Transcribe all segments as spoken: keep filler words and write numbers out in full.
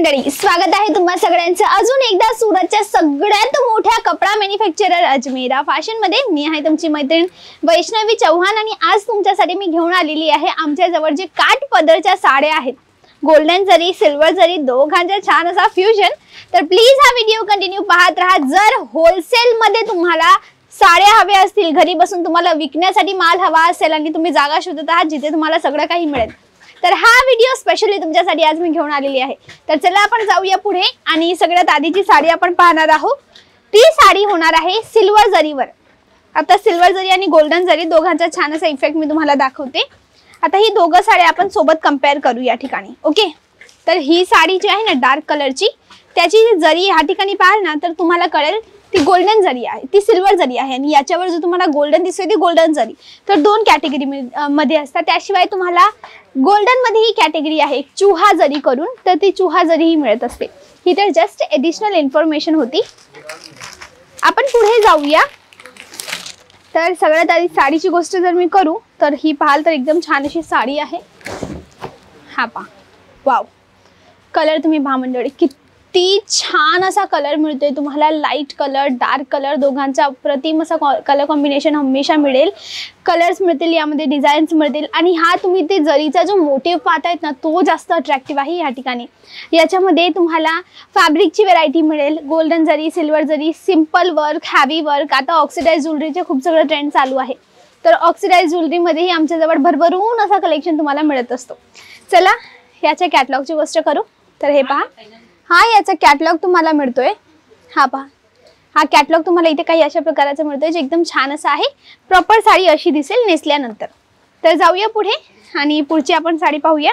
मंडळी, स्वागत आहे तुम्हा सगळ्यांचं अजून एकदा सुरतच्या सगळ्यात मोठ्या कपडा मॅन्युफॅक्चरर अजमेरा फॅशन मध्ये। मी आहे तुमची मैत्रीण वैष्णवी चव्हाण आणि आज तुमच्यासाठी मी घेऊन आलेली आहे आमच्या जवळ जे काठ पदरच्या साड्या आहेत, गोल्डन जरी सिल्वर जरी दोघांचा छान असा फ्युजन। तर प्लीज हा व्हिडिओ कंटिन्यू पाहत राहा। जर होलसेल मध्ये तुम्हाला साड्या हव्या असतील, घरी बसून तुम्हाला विकण्यासाठी माल हवा असेल आणि तुम्ही जागा शोधत आहात जिथे तुम्हाला सगळं काही मिळेल, तर हा व्हिडिओ स्पेशली तुमच्यासाठी आज मी घेऊन आलेली आहे। तर चला आपण जाऊया पुढे आणि सगळ्यात आधीची साडी आपण पाहणार आहोत। ती साडी होणार आहे सिल्वर जरीवर। आता सिल्वर जरी आणि गोल्डन जरी दोघांचा छान असा इफेक्ट मी तुम्हाला दाखवते। आता ही दोघं साड्या आपण सोबत कंपेअर करू या ठिकाणी। ओके, तर ही साडी जी आहे ना डार्क कलरची, त्याची जरी या ठिकाणी पाहाल ना तर तुम्हाला कळेल ती गोल्डन जरी आहे, ती सिल्वर जरी आहे आणि याच्यावर जो तुम्हाला गोल्डन दिसते ती गोल्डन जरी। तर दोन कॅटेगरी मध्ये असतात। त्याशिवाय तुम्हाला गोल्डन मध्ये ही कॅटेगरी आहे चुहा जरी करून, तर ती चुहा जरी ही मिळत असते। ही तर जस्ट एडिशनल इन्फॉर्मेशन होती। आपण पुढे जाऊया। तर सगळ्यात आधी साडीची गोष्ट जर मी करू तर ही पाहाल तर एकदम छान अशी साडी आहे। हा पहा, वाव, कलर तुम्ही पहा मंडळी, किती छान असा कलर मिळतोय तुम्हाला। लाईट कलर डार्क कलर दोघांचा अप्रतिम असा कलर कॉम्बिनेशन हमेशा मिळेल। कलर्स मिळतील यामध्ये, डिझाईन्स मिळतील आणि हा तुम्ही ते जरीचा जो मोटिव्ह पाहतायत ना तो जास्त अट्रॅक्टिव्ह आहे या ठिकाणी। याच्यामध्ये तुम्हाला फॅब्रिकची व्हरायटी मिळेल, गोल्डन जरी सिल्वर जरी, सिंपल वर्क, हॅवी वर्क। आता ऑक्सिडाइज ज्वेलरीचे खूप सगळं ट्रेंड चालू आहे, तर ऑक्सिडाइज ज्वेलरीमध्येही आमच्याजवळ भरभरून असा कलेक्शन तुम्हाला मिळत असतो। चला याच्या कॅटलॉगची गोष्ट करू तर हे पहा, हा याचा कॅटलॉग तुम्हाला मिळतोय। हा पहा, हा कॅटलॉग तुम्हाला इथे काही अशा प्रकारचा मिळतोय जे एकदम छान असं आहे। प्रॉपर साडी अशी दिसेल नेसल्यानंतर। तर जाऊया पुढे आणि पुढची आपण साडी पाहूया।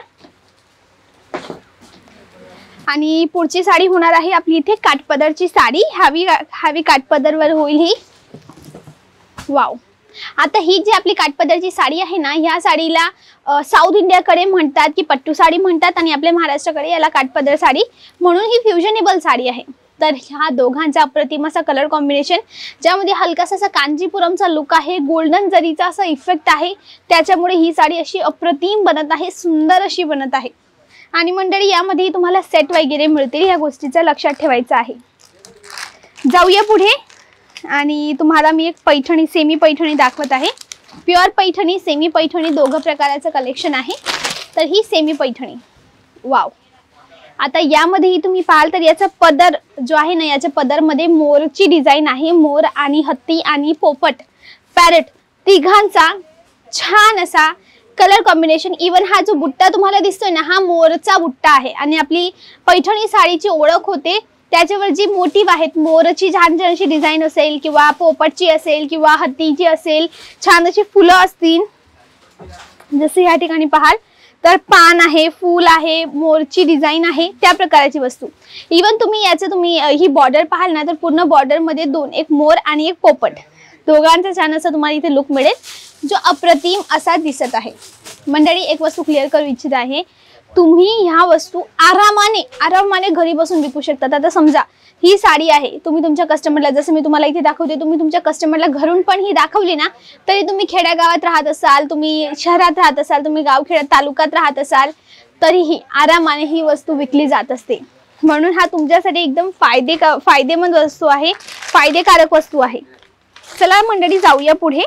आणि पुढची साडी होणार आहे आपली इथे काठपदरची साडी। हॅवी हॅवी काठपदरवर होईल ही। वाव, आता ही जी आपली काठपदरची साडी आहे ना, ह्या साडीला साऊथ इंडियाकडे म्हणतात की पट्टू साडी म्हणतात आणि आपल्या महाराष्ट्राकडे याला काठपदर साडी म्हणून ही फ्युजनेबल साडी आहे। तर ह्या दोघांचा अप्रतिम असा कलर कॉम्बिनेशन, ज्यामध्ये हलकासा असा कांजीपुरमचा लुक आहे, गोल्डन जरीचा असा इफेक्ट आहे, त्याच्यामुळे ही साडी अशी अप्रतिम बनत आहे, सुंदर अशी बनत आहे। आणि मंडळी यामध्ये तुम्हाला सेट वगैरे मिळतील, ह्या गोष्टीचं लक्षात ठेवायचं आहे। जाऊया पुढे आणि तुम्हाला मी एक पैठणी, सेमी पैठणी दाखवत आहे। प्युअर पैठणी, सेमी पैठणी दोघं प्रकाराचं कलेक्शन आहे। तर ही सेमी पैठणी, वाव। आता यामध्येही तुम्ही पाहाल तर याचा पदर जो आहे ना, याच्या पदरमध्ये मोरची डिझाईन आहे। मोर आणि हत्ती आणि पोपट, पॅरेट तिघांचा छान असा कलर कॉम्बिनेशन। इवन हा जो बुट्टा तुम्हाला दिसतोय ना, हा मोरचा बुट्टा आहे आणि आपली पैठणी साडीची ओळख होते त्याच्यावर जी मोटिव्ह आहेत, मोरची छान छान अशी डिझाईन असेल किंवा पोपटची असेल किंवा हत्तीची असेल, छान अशी फुलं असतील जसे या ठिकाणी पाहाल तर पान आहे, फूल आहे, मोरची डिझाईन आहे, त्या प्रकारची वस्तू। इवन तुम्ही याचं तुम्ही ही बॉर्डर पाहाल ना तर पूर्ण बॉर्डर मध्ये दोन, एक मोर आणि एक पोपट दोघांचा छान असा तुम्हाला इथे लुक मिळेल जो अप्रतिम असा दिसत आहे। मंडळी एक वस्तू क्लिअर करू इच्छित आहे, तुम्ही ह्या वस्तू आरामाने आरामाने घरी बसून विकू शकतात। आता समजा ही साडी आहे, तुम्ही तुमच्या कस्टमरला, जसं मी तुम्हाला इथे दाखवते, तुम्ही तुमच्या कस्टमरला घरून पण ही दाखवली ना तरी तुम्ही खेड्यागावात राहत असाल, तुम्ही शहरात राहत असाल, तुम्ही गावखेड्यात तालुक्यात राहत असाल, तरीही आरामाने ही वस्तू विकली जात असते। म्हणून हा तुमच्यासाठी एकदम फायदे फायदेमंद वस्तू आहे, फायदेकारक वस्तू आहे। चला मंडळी जाऊया पुढे।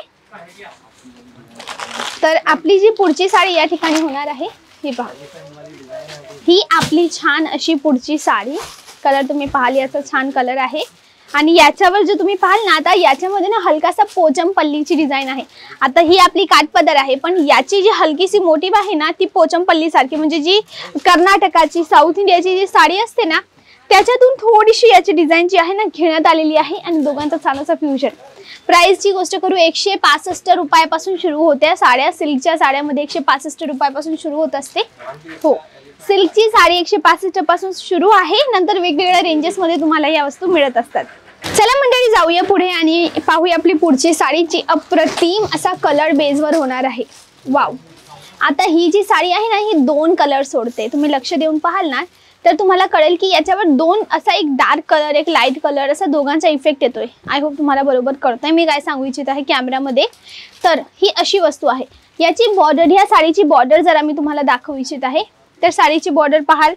तर आपली जी पुढची साडी या ठिकाणी होणार आहे, ही पहा, ही आपली छान अशी पुढची साडी। कलर तुम्ही पाहाल याचा छान कलर आहे आणि याच्यावर जो तुम्ही पाहाल ना, आता याच्यामध्ये ना हलकासा पोचम पल्लीची डिझाईन आहे। आता ही आपली काठपदर आहे, पण याची जी हलकीशी मोटिव्ह आहे ना ती पोचम पल्ली सारखी, म्हणजे जी कर्नाटकाची, साऊथ इंडियाची जी साडी असते ना त्याच्यातून थोडीशी याची डिझाईन जी आहे ना घेण्यात आलेली आहे आणि दोघांचा छान असा फ्युजन। प्राइसची गोष्ट करू, एकशे पासष्ट रुपयापासून सुरू होत्या साड्या। सिल्कच्या साड्यामध्ये एकशे पासष्ट रुपयापासून सुरू होत असते। हो, सिल्कची साडी एकशे पासष्ट पासून सुरू आहे, नंतर वेगवेगळ्या रेंजेस मध्ये तुम्हाला या वस्तू मिळत असतात। चला मंडळी जाऊया पुढे आणि पाहूया आपली पुढची साडीची अप्रतिम असा कलर बेसवर होणार आहे। वाव, आता ही जी साडी आहे ना ही दोन कलर सोडते। तुम्ही लक्ष देऊन पाहाल ना तर तुम्हाला कळेल की याच्यावर दोन असा एक डार्क कलर, एक लाईट कलर असा दोघांचा इफेक्ट येतोय। आय होप तुम्हाला बरोबर कळतंय मी काय सांगू इच्छित आहे कॅमेरामध्ये। तर ही अशी वस्तू आहे। याची बॉर्डर, ह्या साडीची बॉर्डर जरा मी तुम्हाला दाखवू इच्छित आहे। तर साडीची बॉर्डर पाहाल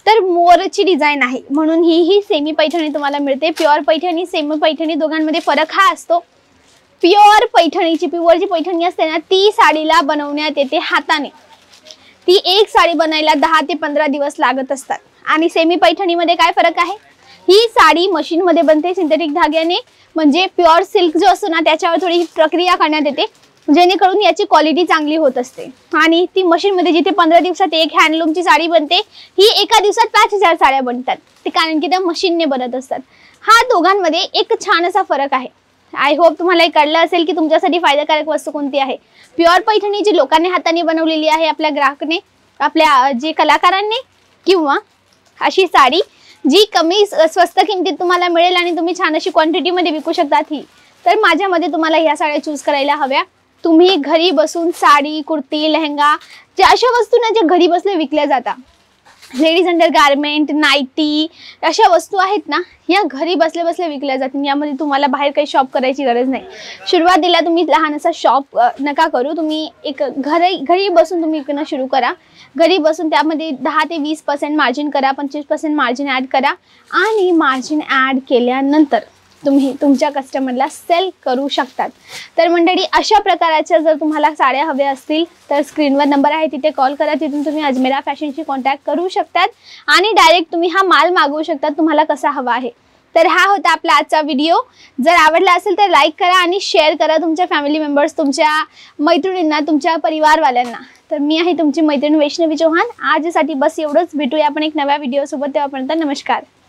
तर मोरची डिझाईन आहे म्हणून ही ही सेमी पैठणी तुम्हाला मिळते. प्युअर पैठणी सेमी पैठणी दोघांमध्ये फरक हा असतो, प्युअर पैठणीची प्युअर जी पैठणी असते ना ती साडीला बनवण्यात येते हाताने. ती एक साडी बनायला दहा ते पंधरा दिवस लागत असतात. आणि सेमी पैठणीमध्ये काय फरक आहे, ही साडी मशीन मध्ये बनते सिंथेटिक धाग्याने, म्हणजे प्युअर सिल्क जो असतो ना त्याच्यावर थोडी प्रक्रिया करण्यात येते जेणेकरून याची क्वालिटी चांगली होत असते. आणि ती मशीन मध्ये जिथे पंधरा दिवसात एक हँडलूमची साडी बनते, ही एका दिवसात पाच हजार साड्या बनतात, ते कारण की त्या मशीनने बनत असतात. हा दोघांमध्ये एक छान असा फरक आहे. आय होप तुम्हाला हे कळलं असेल की तुमच्यासाठी फायदाकारक वस्तू कोणती आहे. प्युअर पैठणी जी लोकांनी हाताने बनवलेली आहे, आपल्या ग्राहकाने, आपल्या जे कलाकारांनी, किंवा अशी साडी जी कमी स्वस्त किमतीत तुम्हाला मिळेल आणि तुम्ही छान अशी क्वांटिटीमध्ये विकू शकतात, ही तर माझ्यामध्ये तुम्हाला ह्या साड्या चूज करायला हव्या. तुम्ही घरी बसून साडी, कुर्ती, लेहंगा, ज्या अशा वस्तू ना ज्या घरी बसल्या विकल्या जातात, लेडीज अंडर गारमेंट, नाईटी, अशा वस्तू आहेत ना, या घरी बसल्या बसल्या विकल्या जातील. यामध्ये तुम्हाला बाहेर काही शॉप करायची गरज नाही. सुरुवातीला तुम्ही लहान असा शॉप नका करू, तुम्ही एक घरी घरी बसून तुम्ही विकणं सुरू करा. घरी बसून त्यामध्ये दहा ते वीस पर्सेंट मार्जिन करा, पंचवीस पर्सेंट मार्जिन ॲड करा आणि मार्जिन ॲड केल्यानंतर तुम्ही तुमच्या कस्टमरला सेल करू शकतात. तर मंडळी, अशा प्रकारच्या जर तुम्हाला साड्या हव्या असतील तर स्क्रीनवर नंबर आहे, तिथे कॉल करा. तिथून तुम्ही अजमेरा फॅशनशी कॉन्टॅक्ट करू शकतात आणि डायरेक्ट तुम्ही हा माल मागवू शकतात तुम्हाला कसा हवा आहे. तर हा होता आपला आजचा व्हिडिओ. जर आवडला असेल तर लाईक करा आणि शेअर करा तुमच्या फॅमिली मेंबर्स, तुमच्या मैत्रिणींना, तुमच्या परिवारवाल्यांना. तर मी आहे तुमची मैत्रीण वैष्णवी चव्हाण. आजसाठी बस एवढंच. भेटूया आपण एक नव्या व्हिडिओ सोबत. तेव्हापर्यंत नमस्कार.